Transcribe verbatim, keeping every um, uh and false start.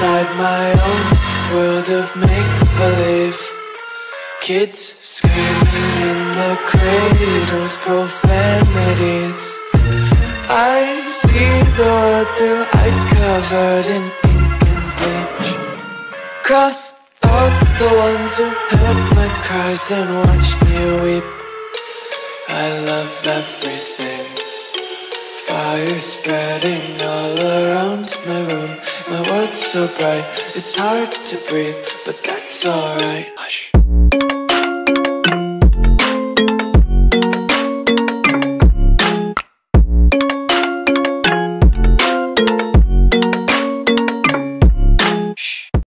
inside my own world of make-believe. Kids screaming in the cradles, profanities. I see the world through ice covered in ink and bleach. Cross out the ones who heard my cries and watched me weep. I love everything. Fire spreading all around my room. My world's so bright, it's hard to breathe, but that's alright. Hush.